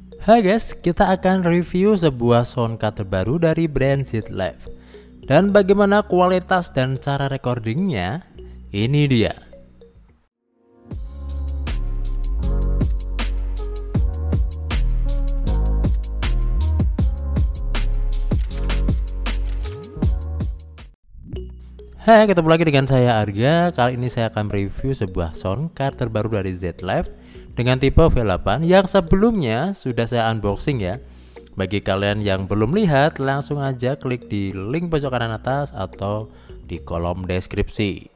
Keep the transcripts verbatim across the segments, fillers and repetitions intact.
Hai guys, kita akan review sebuah soundcard terbaru dari brand Z Live. Dan bagaimana kualitas dan cara recordingnya? Ini dia. Hai, ketemu lagi dengan saya Arga. Kali ini saya akan review sebuah soundcard terbaru dari Z Live dengan tipe V delapan yang sebelumnya sudah saya unboxing ya. Bagi kalian yang belum lihat, langsung aja klik di link pojok kanan atas atau di kolom deskripsi.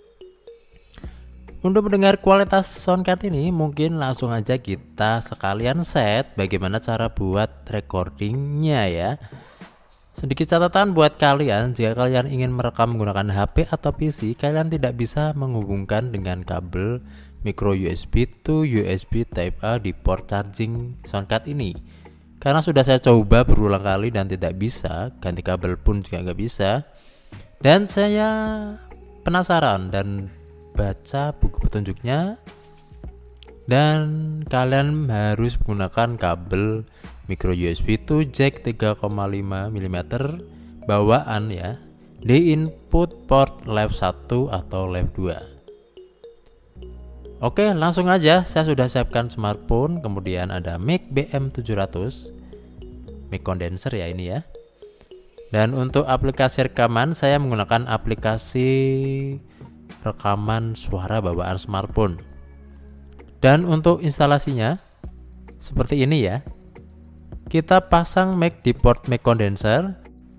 Untuk mendengar kualitas soundcard ini, mungkin langsung aja kita sekalian set bagaimana cara buat recordingnya ya. Sedikit catatan buat kalian, jika kalian ingin merekam menggunakan H P atau P C, kalian tidak bisa menghubungkan dengan kabel micro U S B to U S B Type A di port charging soundcard ini. Karena sudah saya coba berulang kali dan tidak bisa, ganti kabel pun juga nggak bisa. Dan saya penasaran dan baca buku petunjuknya, dan kalian harus menggunakan kabel micro U S B to jack tiga koma lima milimeter bawaan ya, di input port lab satu atau lab dua. Oke, langsung aja. Saya sudah siapkan smartphone, kemudian ada mic B M tujuh ratus, mic condenser ya ini ya. Dan untuk aplikasi rekaman, saya menggunakan aplikasi rekaman suara bawaan smartphone. Dan untuk instalasinya seperti ini ya. Kita pasang mic di port mic condenser,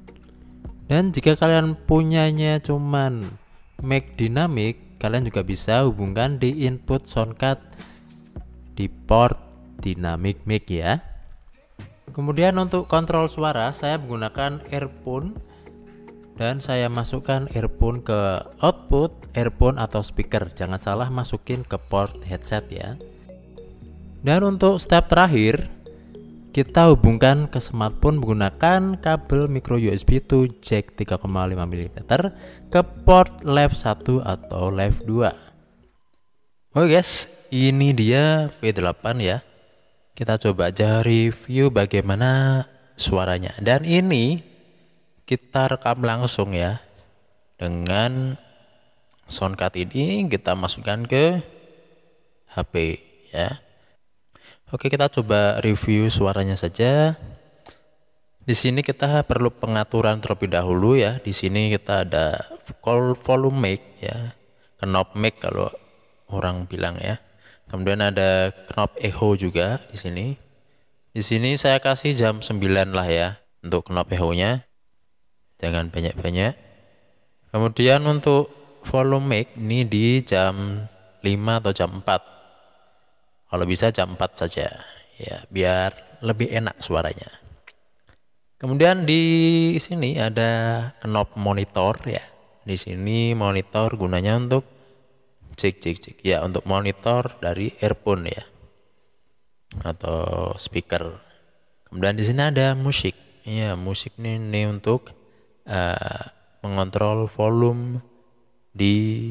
dan jika kalian punyanya cuman mic dinamik, kalian juga bisa hubungkan di input soundcard di port dynamic mic ya. Kemudian untuk kontrol suara, saya menggunakan earphone, dan saya masukkan earphone ke output earphone atau speaker. Jangan salah masukin ke port headset ya. Dan untuk step terakhir, kita hubungkan ke smartphone menggunakan kabel micro U S B to jack tiga koma lima milimeter ke port lab satu atau lab dua. Oke guys, ini dia V delapan ya. Kita coba aja review bagaimana suaranya. Dan ini kita rekam langsung ya. Dengan soundcard ini kita masukkan ke H P ya. Oke, kita coba review suaranya saja. Di sini kita perlu pengaturan terlebih dahulu ya. Di sini kita ada volume mic ya, knob mic kalau orang bilang ya. Kemudian ada knob echo juga di sini. Di sini saya kasih jam sembilan lah ya untuk knob echo-nya. Jangan banyak-banyak. Kemudian untuk volume mic ini di jam lima atau jam empat. Kalau bisa jam empat saja ya, biar lebih enak suaranya. Kemudian di sini ada knob monitor ya. Di sini monitor gunanya untuk cek cek cek ya, untuk monitor dari earphone ya atau speaker. Kemudian di sini ada musik. Ya, musik ini, ini untuk uh, mengontrol volume di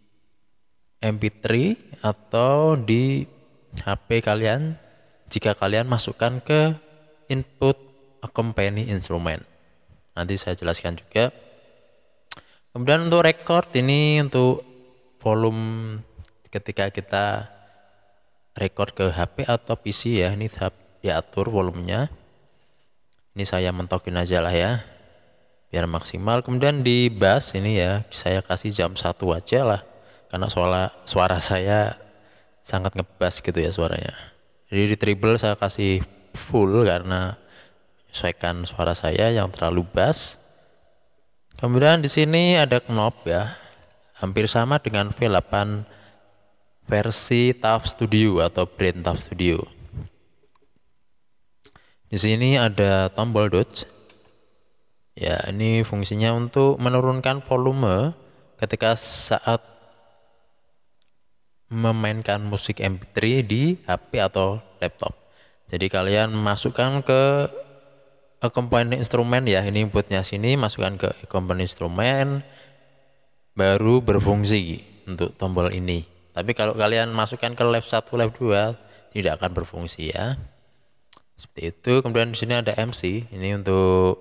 M P tiga atau di H P kalian jika kalian masukkan ke input accompany instrument. Nanti saya jelaskan juga. Kemudian untuk record ini untuk volume ketika kita record ke H P atau P C ya, ini diatur volumenya. Ini saya mentokin aja lah ya biar maksimal. Kemudian di bass ini ya saya kasih jam satu aja lah, karena suara suara saya sangat ngebas gitu ya suaranya. Jadi di treble saya kasih full karena menyesuaikan suara saya yang terlalu bass. Kemudian di sini ada knob ya, hampir sama dengan V delapan versi T A F Studio atau brand T A F Studio. Di sini ada tombol dodge. Ya, ini fungsinya untuk menurunkan volume ketika saat memainkan musik M P tiga di H P atau laptop. Jadi kalian masukkan ke accompany instrumen ya, ini inputnya sini, masukkan ke accompany instrumen, baru berfungsi untuk tombol ini. Tapi kalau kalian masukkan ke lab satu, lab dua tidak akan berfungsi ya. Seperti itu. Kemudian di sini ada M C, ini untuk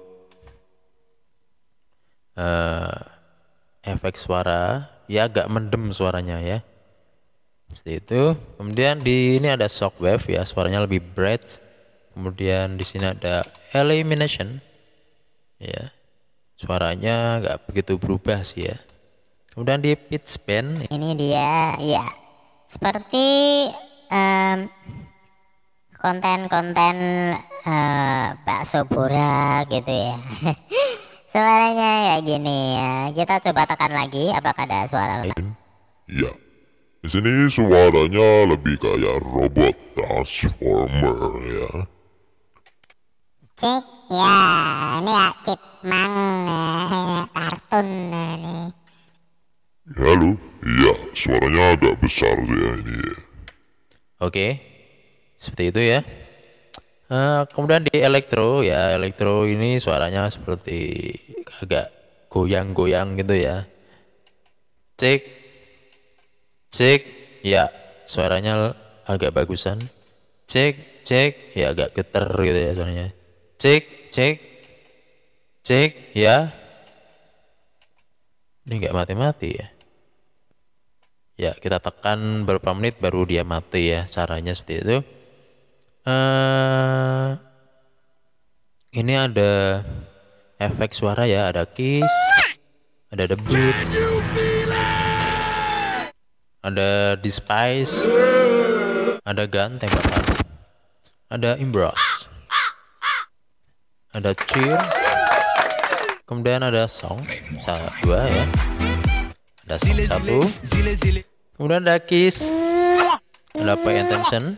uh, efek suara, ya agak mendem suaranya ya. Seperti itu. Kemudian di ini ada shockwave ya, suaranya lebih bright. Kemudian di sini ada elimination, ya, suaranya nggak begitu berubah sih ya. Kemudian di pitch bend, ini dia ya, seperti um, konten-konten uh, bakso Bora gitu ya. Suaranya kayak gini ya. Kita coba tekan lagi, apakah ada suara lain? Ya, di sini suaranya lebih kayak robot transformer ya. Cik ya, ini ya Chipmunk kartun nih. Halo, iya suaranya agak besar ya ini ya. Oke, seperti itu ya. Uh, kemudian di elektro ya, elektro ini suaranya seperti agak goyang-goyang gitu ya. Cek, cek, ya suaranya agak bagusan. Cek, cek, ya agak geter gitu ya suaranya. Cek, cek, cek, ya. Ini nggak mati-mati ya. Ya kita tekan beberapa menit baru dia mati ya, caranya seperti itu. Uh, ini ada efek suara ya, ada kiss, ada debut, ada despise, ada gun tembakan, ada imbros, ada cheer, kemudian ada song satu dua ya, ada song satu, kemudian ada kiss, ada pay attention,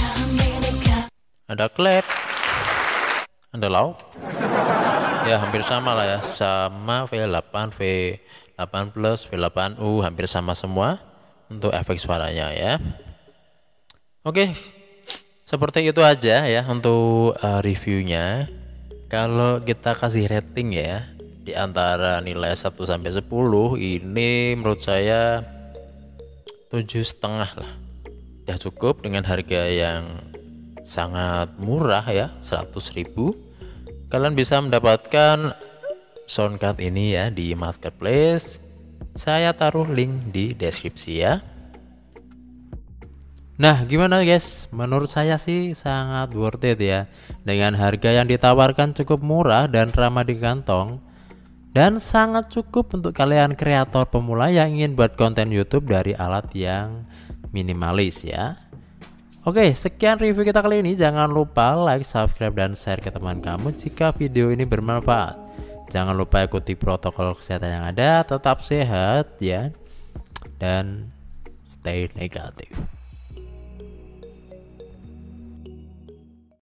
ada clap, ada loud, ya hampir sama lah ya, sama V delapan, V delapan plus, V delapan U, hampir sama semua untuk efek suaranya ya. Oke, seperti itu aja ya untuk uh, reviewnya. Kalau kita kasih rating ya, di antara nilai satu sampai sepuluh, ini menurut saya tujuh setengah lah. Ya cukup dengan harga yang sangat murah ya, seratus ribu. Kalian bisa mendapatkan soundcard ini ya di marketplace. Saya taruh link di deskripsi ya. Nah gimana guys, menurut saya sih sangat worth it ya, dengan harga yang ditawarkan cukup murah dan ramah di kantong, dan sangat cukup untuk kalian kreator pemula yang ingin buat konten YouTube dari alat yang minimalis ya. Oke, sekian review kita kali ini. Jangan lupa like, subscribe, dan share ke teman kamu jika video ini bermanfaat. Jangan lupa ikuti protokol kesehatan yang ada, tetap sehat ya, dan stay negatif.